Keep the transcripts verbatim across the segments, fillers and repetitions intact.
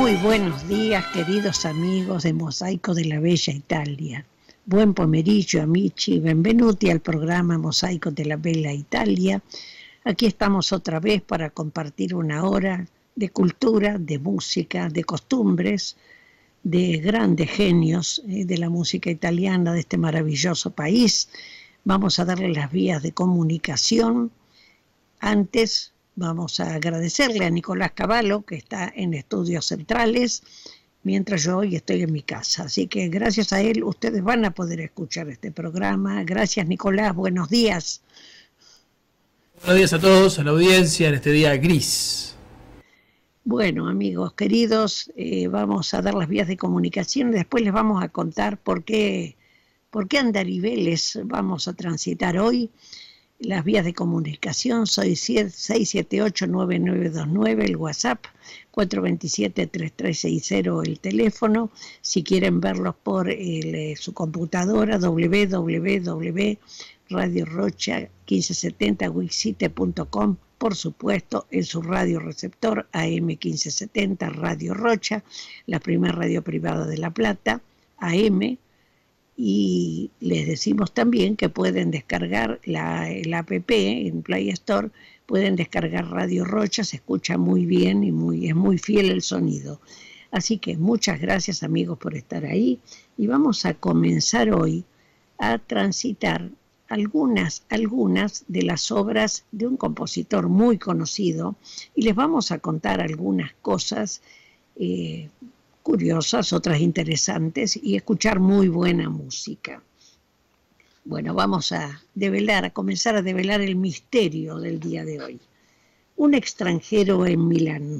Muy buenos días, queridos amigos de Mosaico de la Bella Italia. Buen pomeriggio, amici, benvenuti al programa Mosaico de la Bella Italia. Aquí estamos otra vez para compartir una hora de cultura, de música, de costumbres, de grandes genios eh, de la música italiana de este maravilloso país. Vamos a darle las vías de comunicación. Antes vamos a agradecerle a Nicolás Cavallo, que está en Estudios Centrales, mientras yo hoy estoy en mi casa. Así que gracias a él ustedes van a poder escuchar este programa. Gracias, Nicolás. Buenos días. Buenos días a todos, a la audiencia en este día gris. Bueno, amigos queridos, eh, vamos a dar las vías de comunicación. Después les vamos a contar por qué, por qué andariveles vamos a transitar hoy. Las vías de comunicación, soy seis siete ocho nueve nueve dos nueve, el WhatsApp, cuatro dos siete tres tres seis cero, el teléfono. Si quieren verlos por el, eh, su computadora, doble u doble u doble u punto radio rocha quince setenta wixsite punto com, por supuesto, en su radio receptor A M quince setenta, Radio Rocha, la primera radio privada de La Plata, A M. Y les decimos también que pueden descargar la, el app en Play Store, pueden descargar Radio Rocha, se escucha muy bien y muy, es muy fiel el sonido. Así que muchas gracias, amigos, por estar ahí, y vamos a comenzar hoy a transitar algunas, algunas de las obras de un compositor muy conocido, y les vamos a contar algunas cosas eh, curiosas, otras interesantes, y escuchar muy buena música. Bueno, vamos a develar, a comenzar a develar el misterio del día de hoy. Un extranjero en Milán.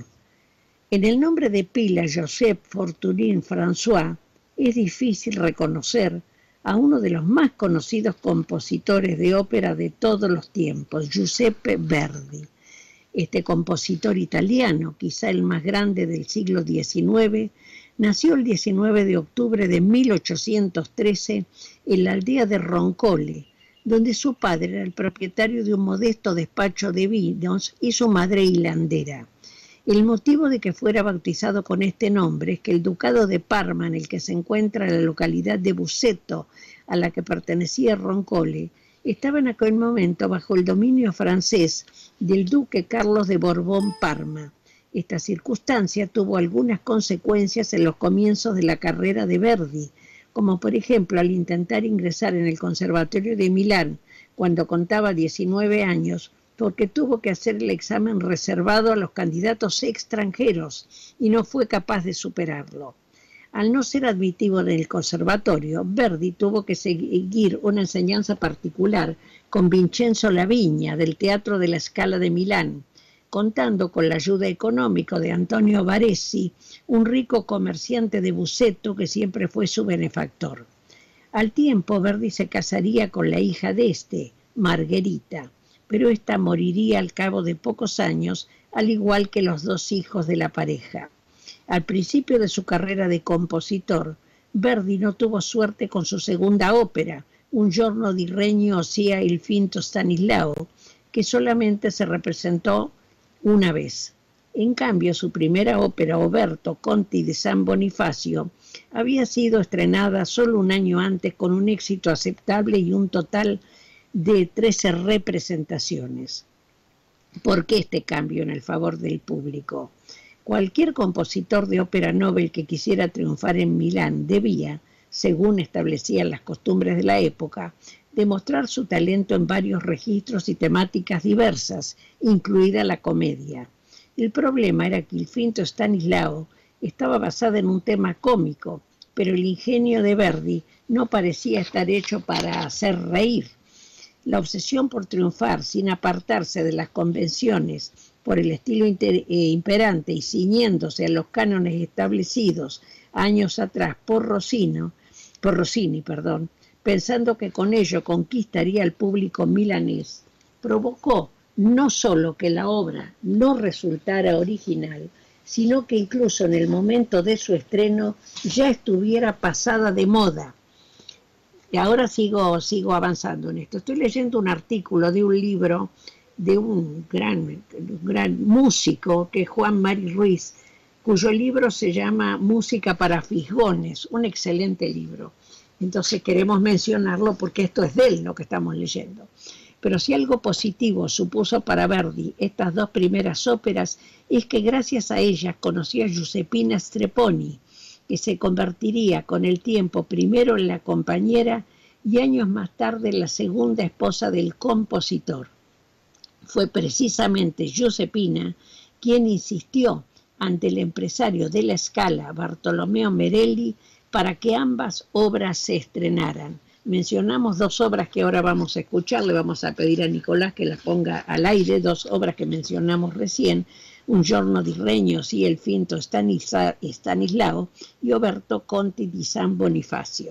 En el nombre de pila Joseph Fortuny François es difícil reconocer a uno de los más conocidos compositores de ópera de todos los tiempos, Giuseppe Verdi. Este compositor italiano, quizá el más grande del siglo diecinueve, nació el diecinueve de octubre de mil ochocientos trece en la aldea de Roncole, donde su padre era el propietario de un modesto despacho de vinos y su madre hilandera. El motivo de que fuera bautizado con este nombre es que el ducado de Parma, en el que se encuentra la localidad de Busseto, a la que pertenecía Roncole, estaba en aquel momento bajo el dominio francés del duque Carlos de Borbón-Parma. Esta circunstancia tuvo algunas consecuencias en los comienzos de la carrera de Verdi, como por ejemplo al intentar ingresar en el Conservatorio de Milán cuando contaba diecinueve años, porque tuvo que hacer el examen reservado a los candidatos extranjeros y no fue capaz de superarlo. Al no ser admitido en el conservatorio, Verdi tuvo que seguir una enseñanza particular con Vincenzo Laviña del Teatro de la Scala de Milán, contando con la ayuda económica de Antonio Baresi, un rico comerciante de Busseto que siempre fue su benefactor. Al tiempo, Verdi se casaría con la hija de este, Margherita, pero esta moriría al cabo de pocos años, al igual que los dos hijos de la pareja. Al principio de su carrera de compositor, Verdi no tuvo suerte con su segunda ópera, Un giorno di regno sia il finto Stanislao, que solamente se representó una vez. En cambio, su primera ópera, Oberto, Conti de San Bonifacio, había sido estrenada solo un año antes con un éxito aceptable y un total de trece representaciones. ¿Por qué este cambio en el favor del público? Cualquier compositor de ópera novel que quisiera triunfar en Milán debía, según establecían las costumbres de la época, demostrar su talento en varios registros y temáticas diversas, incluida la comedia. El problema era que il finto Stanislao estaba basada en un tema cómico, pero el ingenio de Verdi no parecía estar hecho para hacer reír. La obsesión por triunfar sin apartarse de las convenciones, por el estilo inter, eh, imperante y ciñéndose a los cánones establecidos años atrás por Rossini, por Rossini, perdón, pensando que con ello conquistaría al público milanés, provocó no solo que la obra no resultara original, sino que incluso en el momento de su estreno ya estuviera pasada de moda. Y ahora sigo, sigo avanzando en esto. Estoy leyendo un artículo de un libro de un gran, un gran músico, que es Juan Mari Ruiz, cuyo libro se llama Música para Fisgones, un excelente libro. Entonces queremos mencionarlo porque esto es de él lo que estamos leyendo. Pero si algo positivo supuso para Verdi estas dos primeras óperas es que gracias a ellas conoció a Giuseppina Strepponi, que se convertiría con el tiempo primero en la compañera y años más tarde en la segunda esposa del compositor. Fue precisamente Giuseppina quien insistió ante el empresario de la Scala, Bartolomeo Merelli, para que ambas obras se estrenaran. Mencionamos dos obras que ahora vamos a escuchar, le vamos a pedir a Nicolás que las ponga al aire, dos obras que mencionamos recién, Un giorno di regnos y El finto Stanislao, y Oberto Conti di San Bonifacio.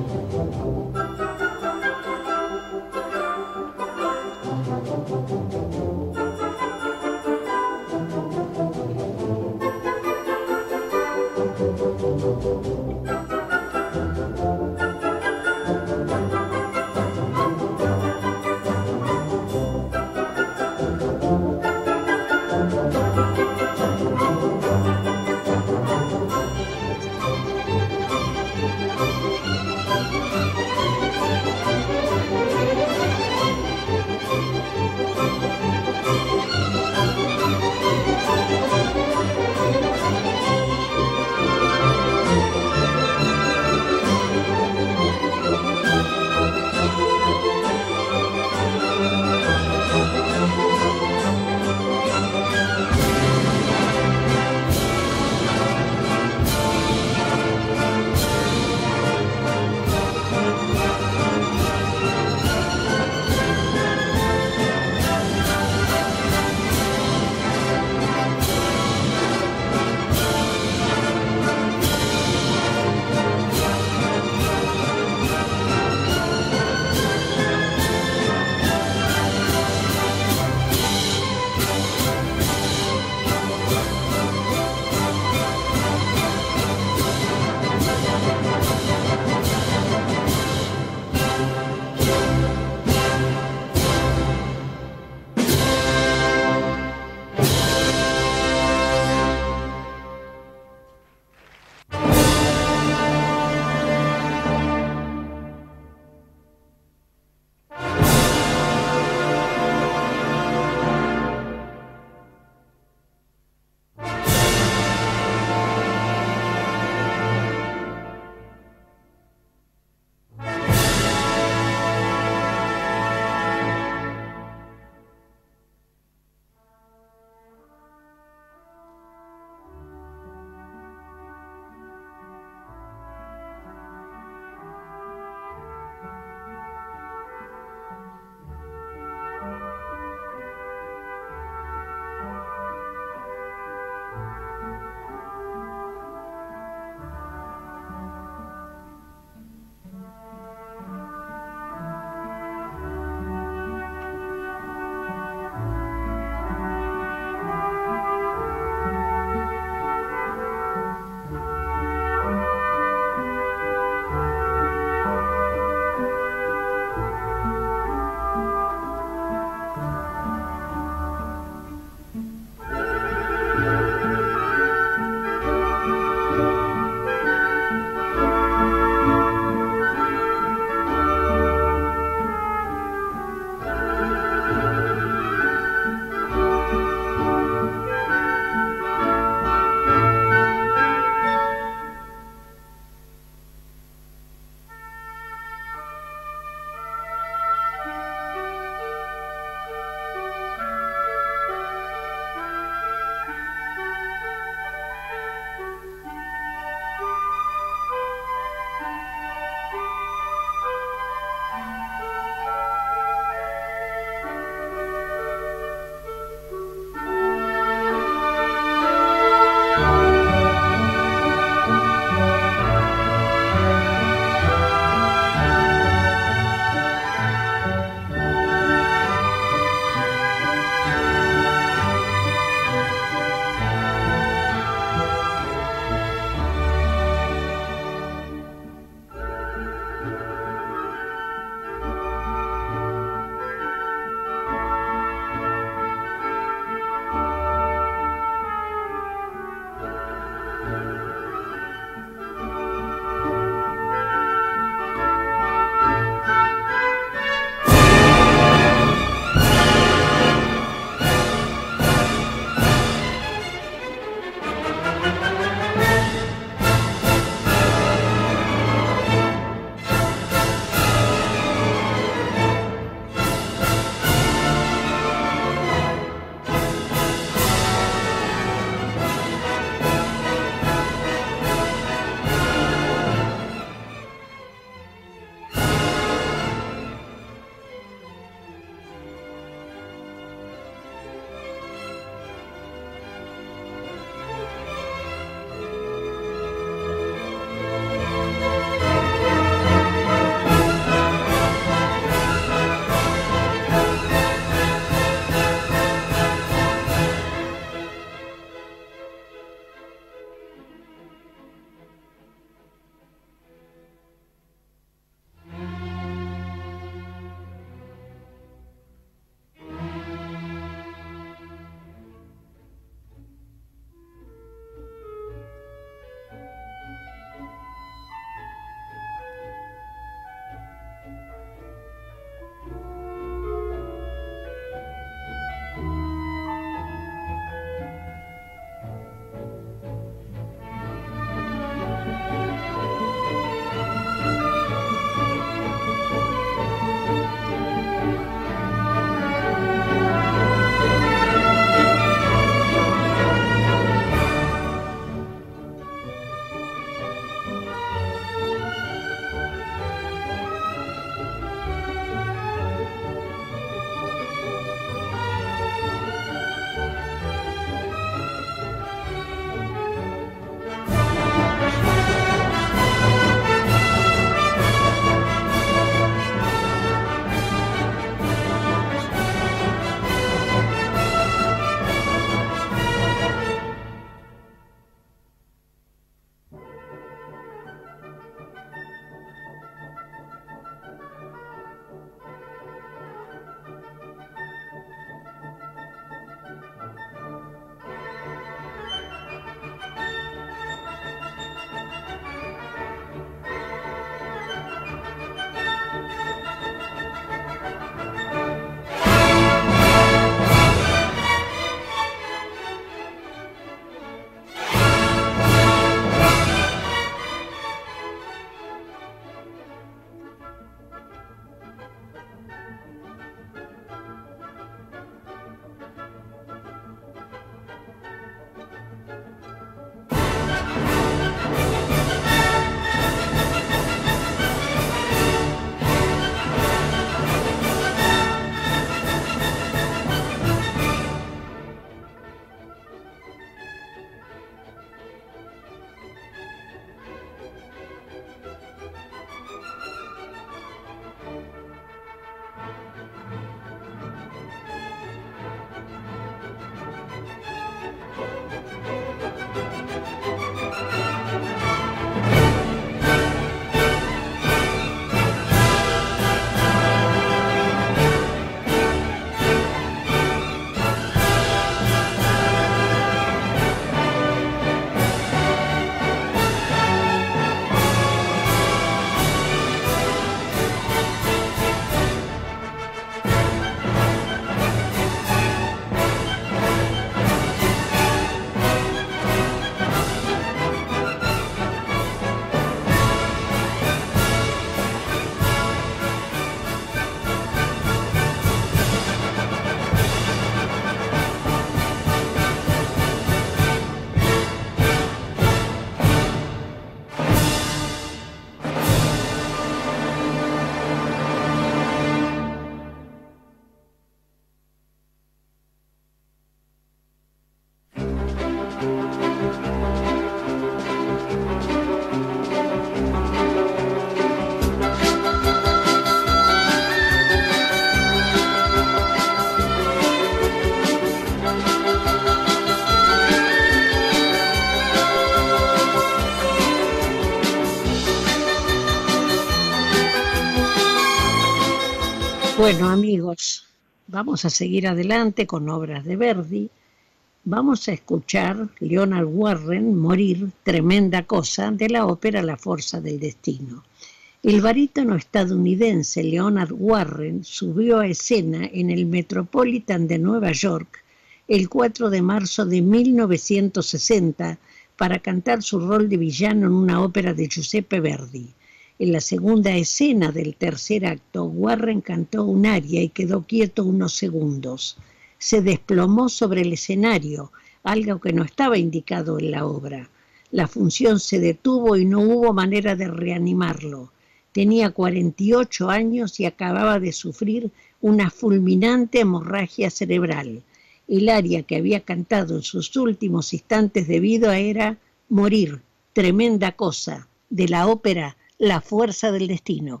Bueno, amigos, vamos a seguir adelante con obras de Verdi. Vamos a escuchar Leonard Warren, Morir, tremenda cosa, de la ópera La fuerza del destino. El barítono estadounidense Leonard Warren subió a escena en el Metropolitan de Nueva York el cuatro de marzo de mil novecientos sesenta para cantar su rol de villano en una ópera de Giuseppe Verdi. En la segunda escena del tercer acto, Warren cantó un aria y quedó quieto unos segundos. Se desplomó sobre el escenario, algo que no estaba indicado en la obra. La función se detuvo y no hubo manera de reanimarlo. Tenía cuarenta y ocho años y acababa de sufrir una fulminante hemorragia cerebral. El aria que había cantado en sus últimos instantes de vida era Morir, tremenda cosa, de la ópera La fuerza del destino.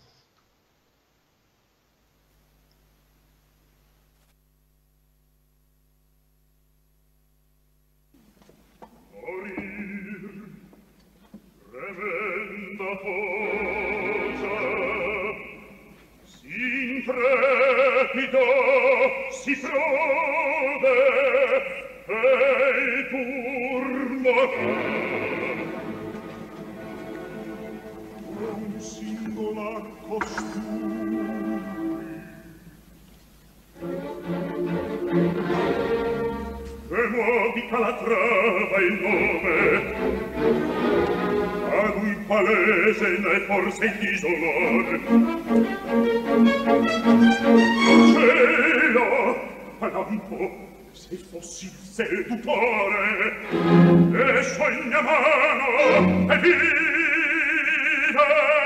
Intrepido si prode e turno un singolar costume e nuovi Calatrava il nome ad un palese ne forse il disolore cielo a lampo se fossi il sedutore e sogna mano e vive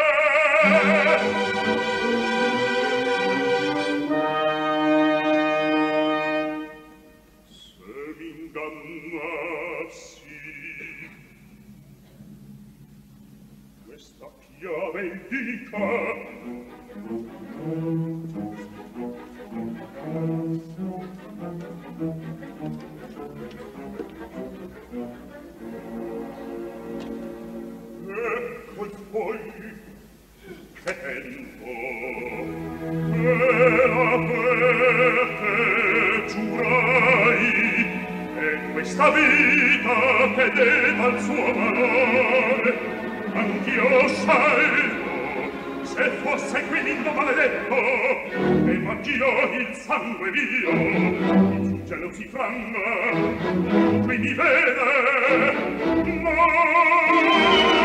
se m'ingannassi questa chiave indica ecco il poi che tempo e la te giurai e questa vita che deva al suo valore anch'io scelgo se fosse qui l'indo maledetto e maggio il sangue mio il suggello si franma qui mi vede no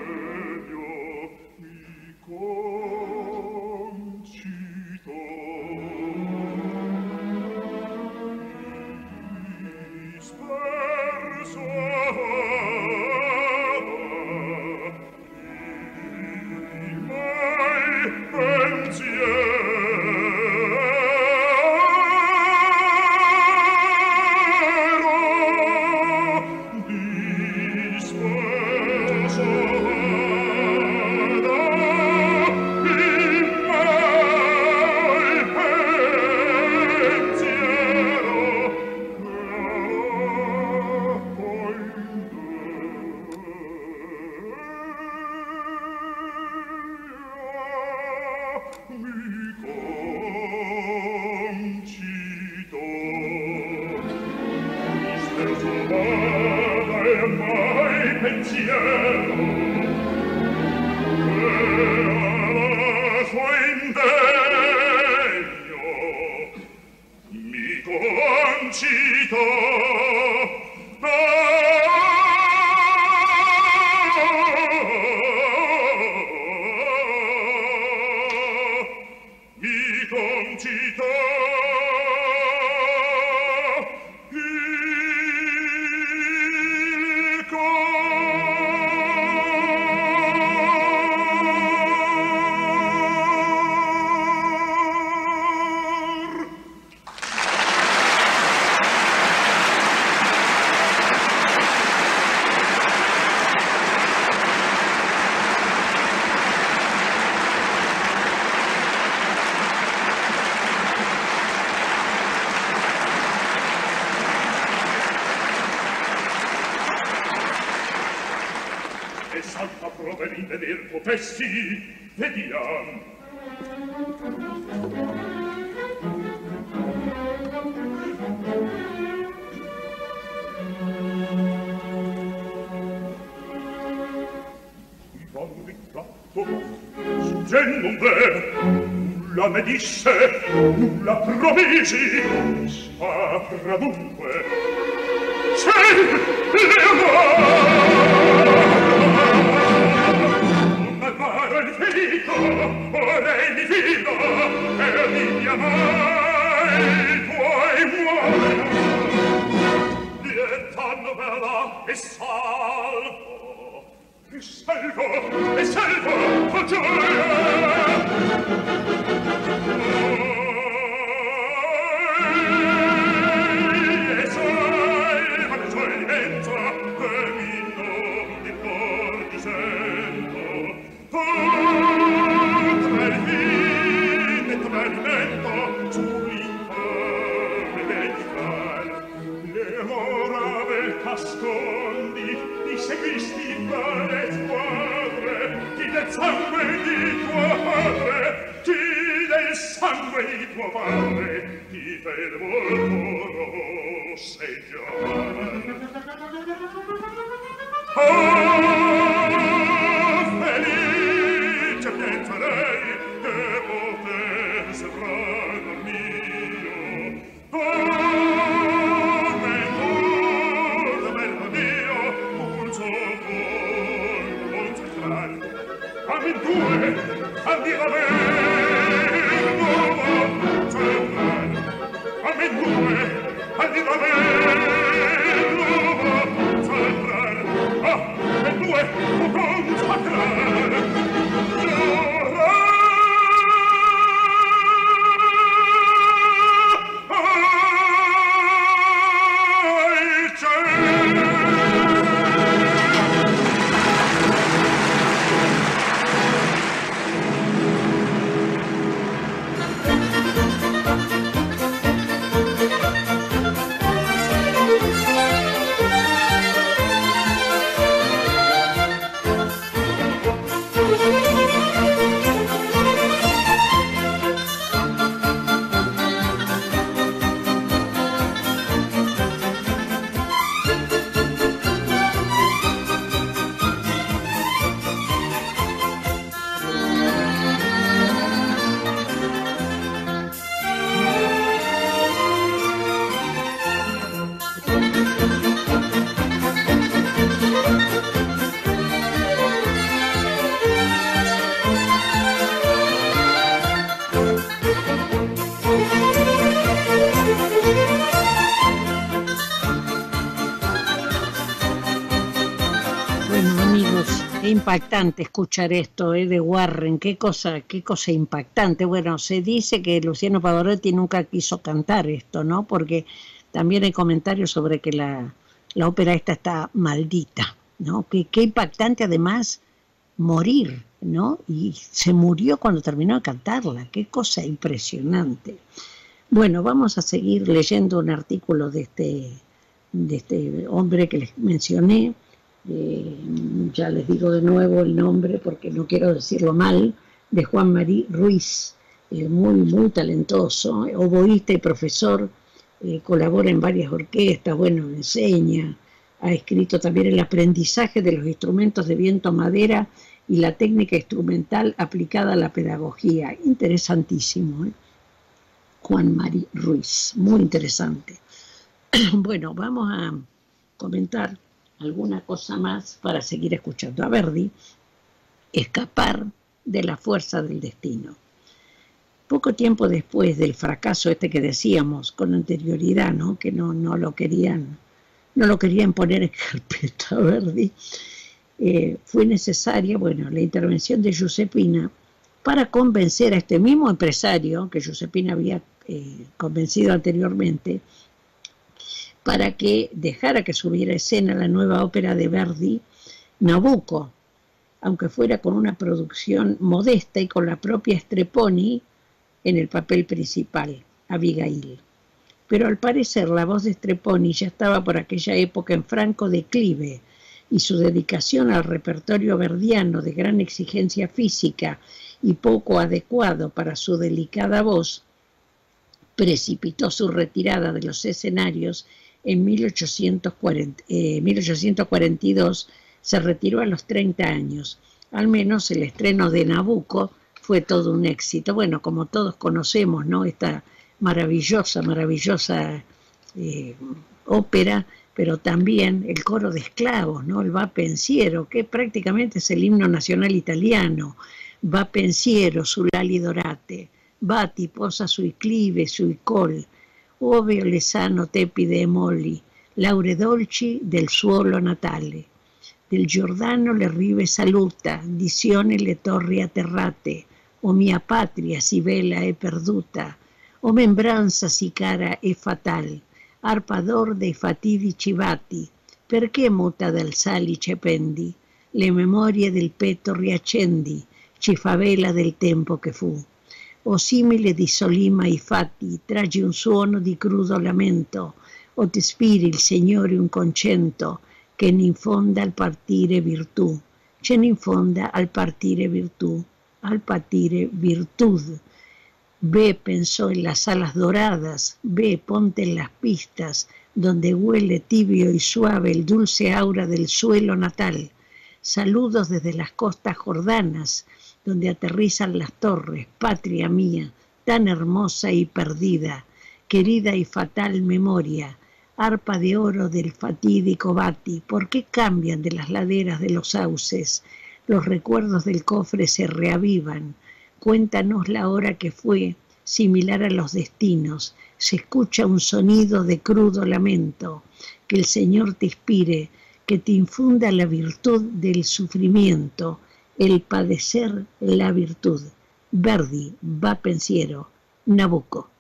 concito incito. Disperso vada e mai pensiero, che alla sua indegno mi concito. Professi, vediam. Ivan ritratto, sfuggendo un ver, nulla me disse, nulla promisi, sacra dunque. Sei Leonardo! Ora mi fido, e mi chiamai tuoi muori. Diventando bella e salvo, e salvo, e salvo, oh gioia! E salvo, e gioia diventa, e mi non di cor di sento. Nascondi, ti seguisti per squadre, chi del sangue di tuo padre, chi del sangue di tuo padre, ti vede volto rosseggiare. Oh, felice penserei che potesse brano mio. Oh, Amen due, andi la nuovo, central. Amen due, andi la nuovo, central. Ah, amen due, o consacrar. Impactante escuchar esto eh, de Warren, qué cosa, qué cosa impactante. Bueno, se dice que Luciano Pavarotti nunca quiso cantar esto, ¿no? Porque también hay comentarios sobre que la, la ópera esta está maldita, ¿no? Qué, qué impactante además morir, ¿no? Y se murió cuando terminó de cantarla, qué cosa impresionante. Bueno, vamos a seguir leyendo un artículo de este, de este hombre que les mencioné. Eh, ya les digo de nuevo el nombre porque no quiero decirlo mal, de Juan Marí Ruiz, eh, muy, muy talentoso, oboísta y profesor, eh, colabora en varias orquestas, bueno, enseña, ha escrito también el aprendizaje de los instrumentos de viento madera y la técnica instrumental aplicada a la pedagogía. Interesantísimo, ¿eh? Juan Mari Ruiz, muy interesante. Bueno, vamos a comentar alguna cosa más para seguir escuchando a Verdi. Escapar de la fuerza del destino. Poco tiempo después del fracaso este que decíamos con anterioridad, ¿no? Que no, no lo querían, no lo querían poner en carpeta a Verdi, eh, fue necesaria, bueno, la intervención de Giuseppina para convencer a este mismo empresario que Giuseppina había eh, convencido anteriormente, para que dejara que subiera a escena la nueva ópera de Verdi, Nabucco, aunque fuera con una producción modesta y con la propia Strepponi en el papel principal, Abigail. Pero al parecer la voz de Strepponi ya estaba por aquella época en franco declive, y su dedicación al repertorio verdiano de gran exigencia física y poco adecuado para su delicada voz precipitó su retirada de los escenarios en mil ochocientos cuarenta, eh, mil ochocientos cuarenta y dos. Se retiró a los treinta años. Al menos el estreno de Nabucco fue todo un éxito. Bueno, como todos conocemos, ¿no? Esta maravillosa, maravillosa eh, ópera, pero también el coro de esclavos, ¿no? El Va Pensiero, que prácticamente es el himno nacional italiano. Va Pensiero, Sulali Dorate, Bati posa sui clive, sui col, ove le sano tepide e molli, laure dolci del suolo natale. Del Giordano le rive saluta, di Sione le torri atterrate, o mia patria si vela e perduta, o membranza si cara e fatal, arpador dei fatidici vati, perché muta dal salice pendi, le memorie del petto riaccendi, ci favela del tempo che fu. O simile di Solima i fatti, tragi un suono di crudo lamento, o ti ispiri il Signore un concento, che ne infonda al partire virtù, ce ne infonda al partire virtù, al partire virtud. Ve, pensó en las alas doradas, ve, ponte en las pistas, donde huele tibio y suave el dulce aura del suelo natal. Saludos desde las costas jordanas, donde aterrizan las torres, patria mía, tan hermosa y perdida, querida y fatal memoria, arpa de oro del fatídico Bati, ¿por qué cambian de las laderas de los sauces? Los recuerdos del cofre se reavivan. Cuéntanos la hora que fue, similar a los destinos. Se escucha un sonido de crudo lamento. Que el Señor te inspire, que te infunda la virtud del sufrimiento, el padecer la virtud. Verdi, Va Pensiero, Nabucco.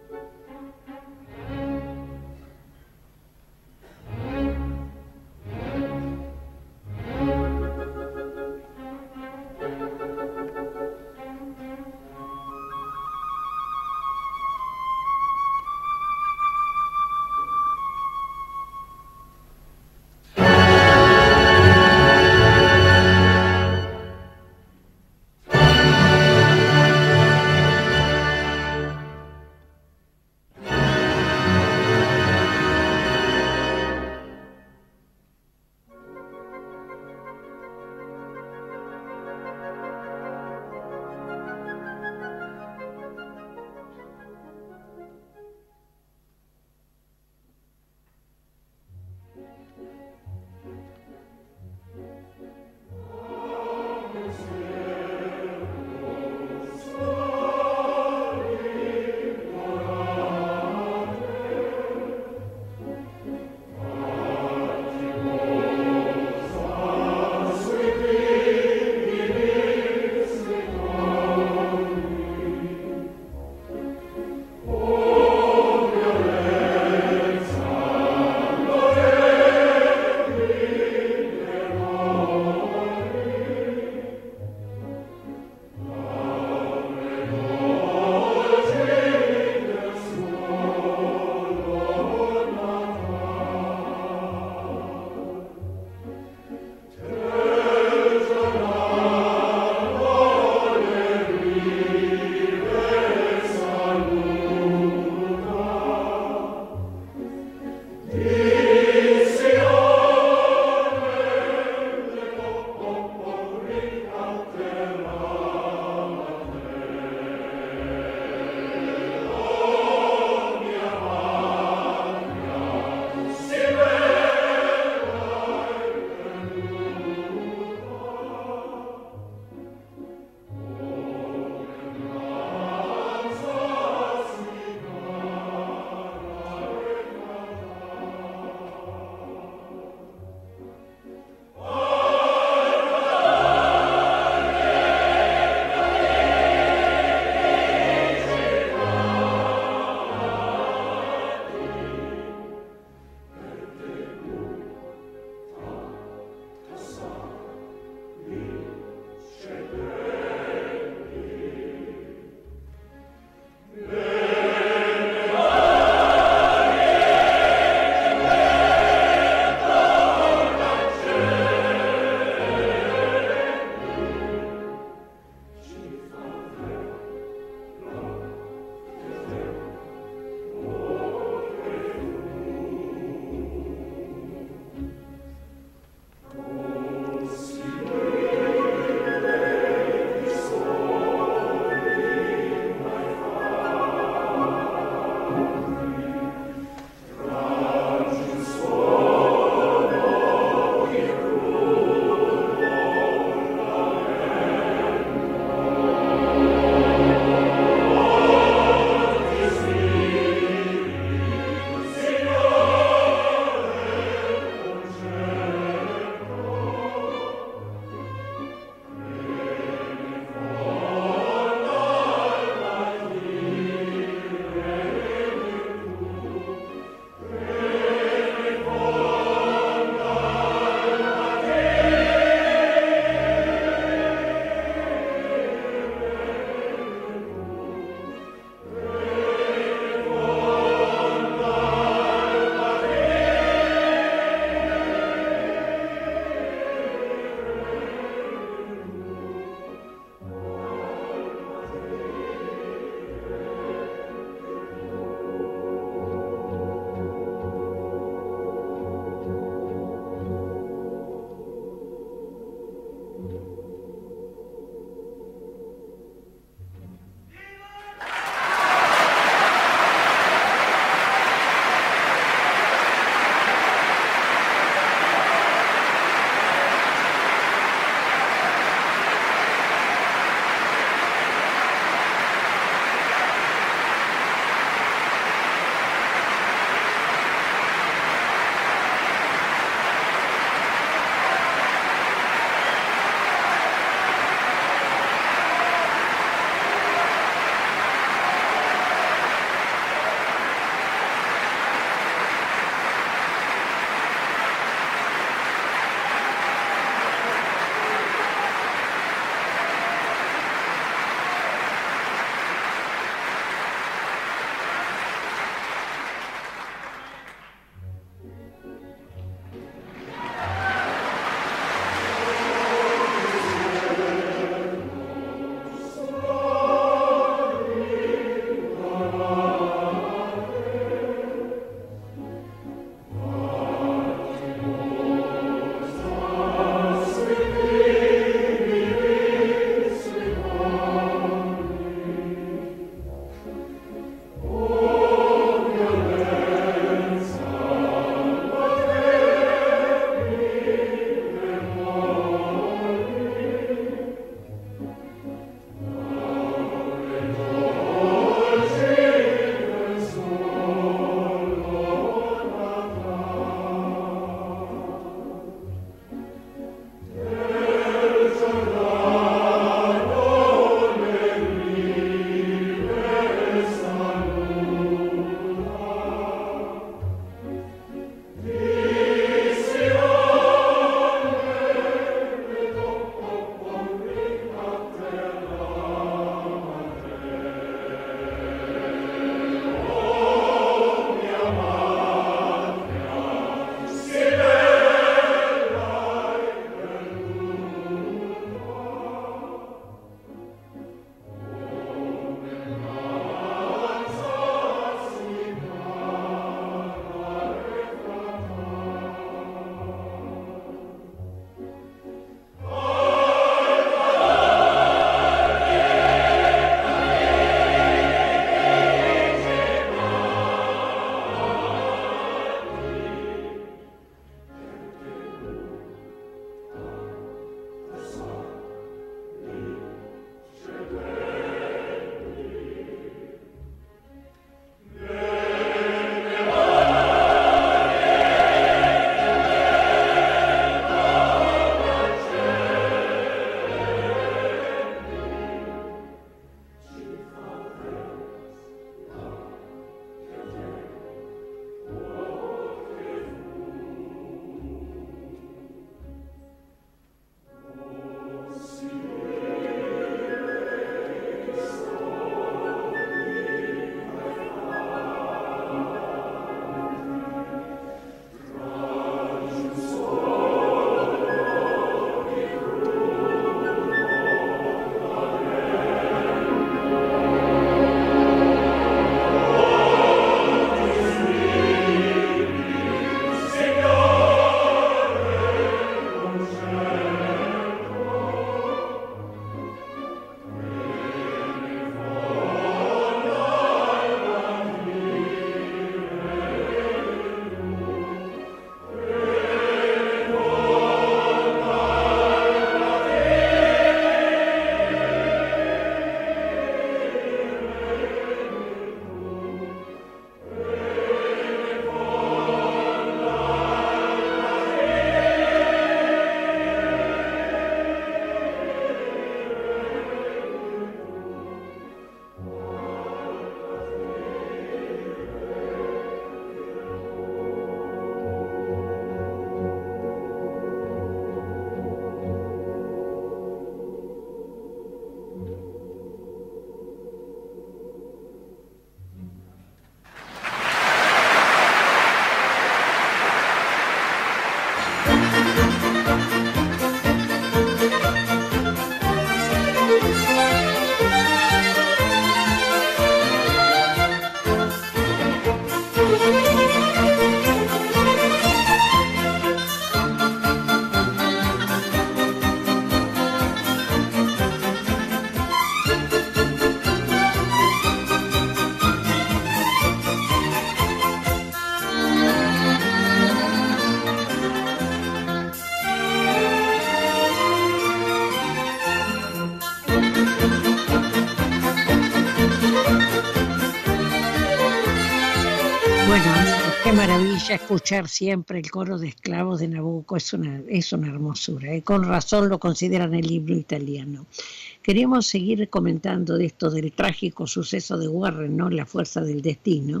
Escuchar siempre el coro de esclavos de Nabucco es una, es una hermosura, ¿eh? Con razón lo consideran el himno italiano. Queríamos seguir comentando de esto del trágico suceso de Warren, ¿no? La fuerza del destino,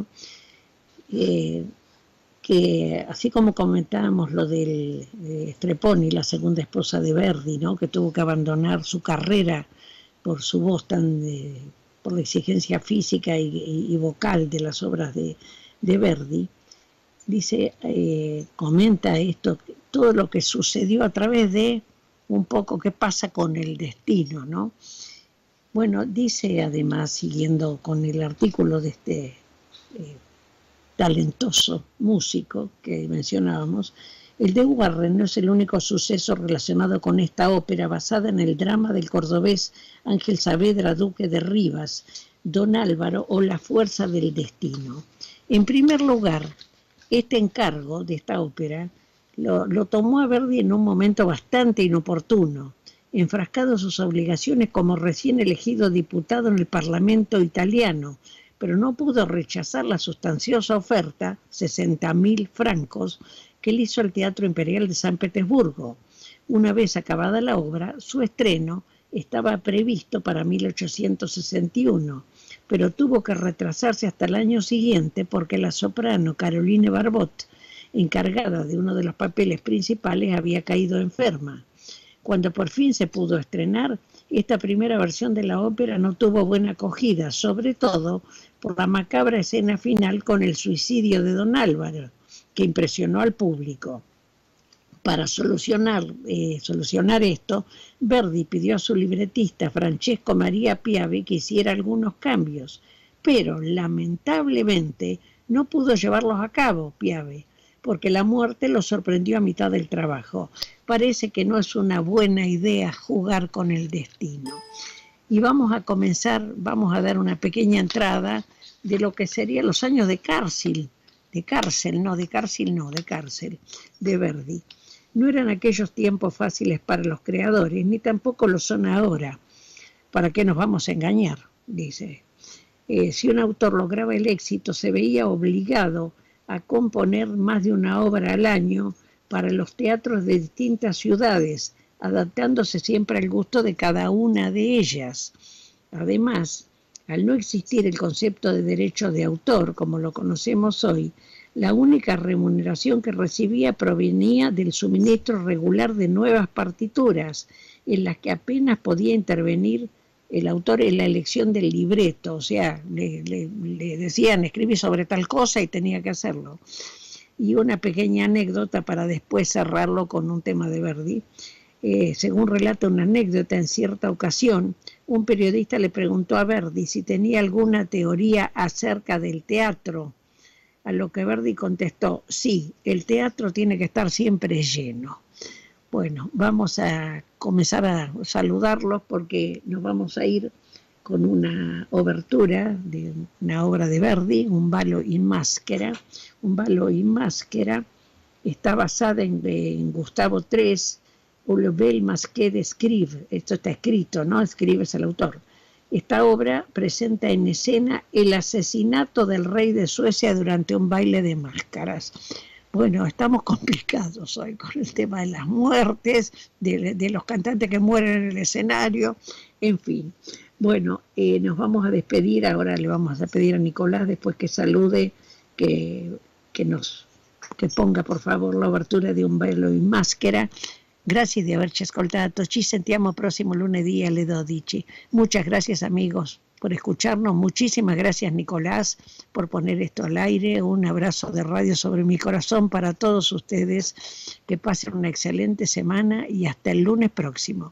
eh, que así como comentábamos lo del de Strepponi, la segunda esposa de Verdi, ¿no? Que tuvo que abandonar su carrera por su voz tan de, por la exigencia física y, y, y vocal de las obras de, de Verdi. Dice, eh, comenta esto, todo lo que sucedió a través de un poco qué pasa con el destino, ¿no? Bueno, dice además, siguiendo con el artículo de este eh, talentoso músico que mencionábamos, el de Warren no es el único suceso relacionado con esta ópera basada en el drama del cordobés Ángel Saavedra, duque de Rivas, Don Álvaro o La fuerza del destino. En primer lugar, este encargo de esta ópera lo, lo tomó a Verdi en un momento bastante inoportuno, enfrascado en sus obligaciones como recién elegido diputado en el Parlamento italiano, pero no pudo rechazar la sustanciosa oferta, sesenta mil francos, que le hizo el Teatro Imperial de San Petersburgo. Una vez acabada la obra, su estreno estaba previsto para mil ochocientos sesenta y uno, pero tuvo que retrasarse hasta el año siguiente porque la soprano Caroline Barbot, encargada de uno de los papeles principales, había caído enferma. Cuando por fin se pudo estrenar, esta primera versión de la ópera no tuvo buena acogida, sobre todo por la macabra escena final con el suicidio de Don Álvaro, que impresionó al público. Para solucionar, eh, solucionar esto, Verdi pidió a su libretista Francesco Maria Piave que hiciera algunos cambios, pero lamentablemente no pudo llevarlos a cabo Piave, porque la muerte lo sorprendió a mitad del trabajo. Parece que no es una buena idea jugar con el destino. Y vamos a comenzar, vamos a dar una pequeña entrada de lo que serían los años de cárcel, de cárcel, no, de cárcel no, de cárcel, de Verdi. No eran aquellos tiempos fáciles para los creadores, ni tampoco lo son ahora. ¿Para qué nos vamos a engañar?, dice. Eh, si un autor lograba el éxito, se veía obligado a componer más de una obra al año para los teatros de distintas ciudades, adaptándose siempre al gusto de cada una de ellas. Además, al no existir el concepto de derecho de autor, como lo conocemos hoy, la única remuneración que recibía provenía del suministro regular de nuevas partituras, en las que apenas podía intervenir el autor en la elección del libreto. O sea, le, le, le decían, escribí sobre tal cosa y tenía que hacerlo. Y una pequeña anécdota para después cerrarlo con un tema de Verdi. Eh, según relata una anécdota, en cierta ocasión, un periodista le preguntó a Verdi si tenía alguna teoría acerca del teatro, a lo que Verdi contestó, sí, el teatro tiene que estar siempre lleno. Bueno, vamos a comenzar a saludarlos porque nos vamos a ir con una obertura de una obra de Verdi, Un ballo in maschera. Un ballo in maschera está basada en, en Gustavo tres, o Le Bel Masqué de Scribe. Esto está escrito, ¿no? Scribe es el autor. Esta obra presenta en escena el asesinato del rey de Suecia durante un baile de máscaras. Bueno, estamos complicados hoy con el tema de las muertes, de, de los cantantes que mueren en el escenario, en fin. Bueno, eh, nos vamos a despedir, ahora le vamos a pedir a Nicolás, después que salude, que, que nos que ponga por favor la obertura de Un ballo in maschera. Grazie di averci ascoltato, ci sentiamo prossimo lunedì alle dodici. Muchas gracias amigos. por escucharnos. Muchísimas gracias, Nicolás, por poner esto al aire. Un abrazo de Radio Sobre Mi Corazón para todos ustedes. Que pasen una excelente semana y hasta el lunes próximo.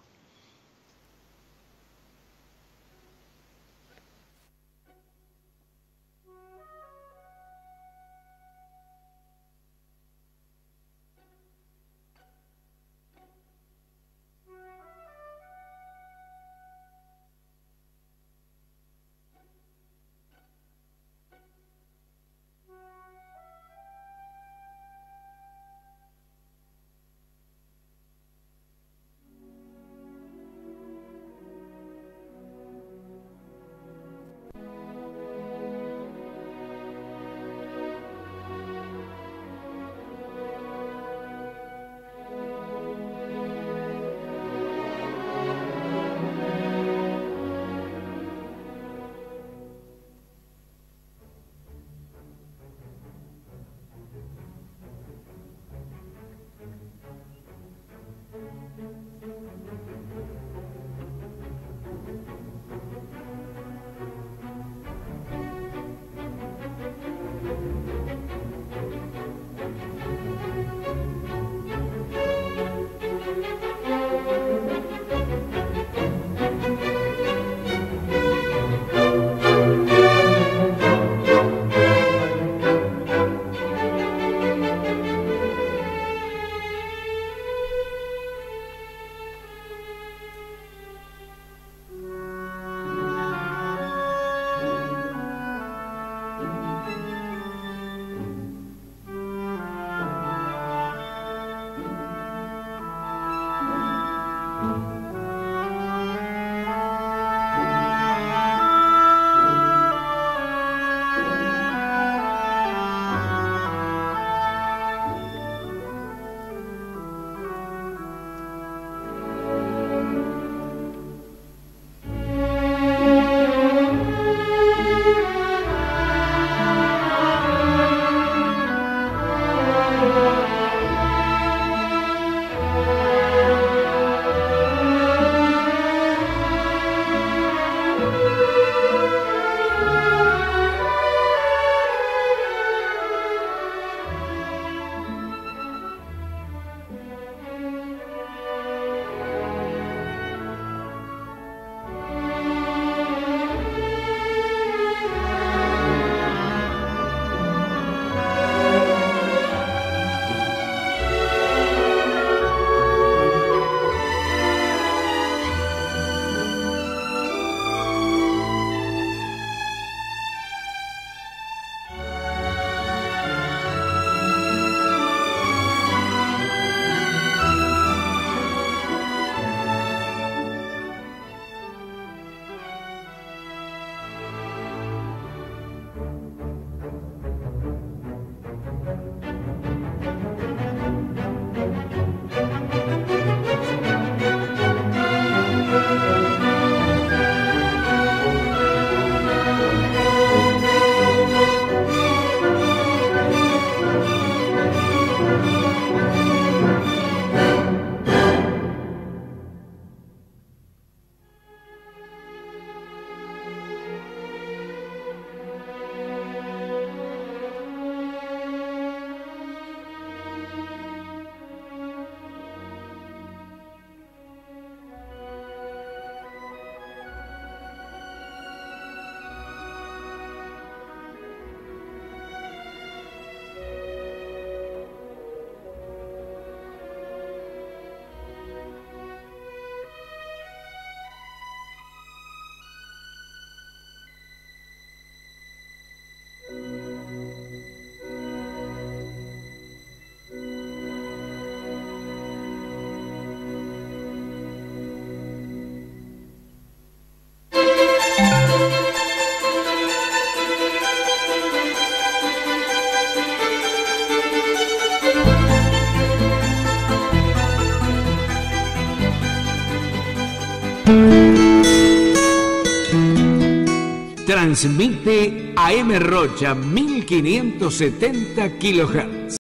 Transmite A M Rocha mil quinientos setenta kilohertz.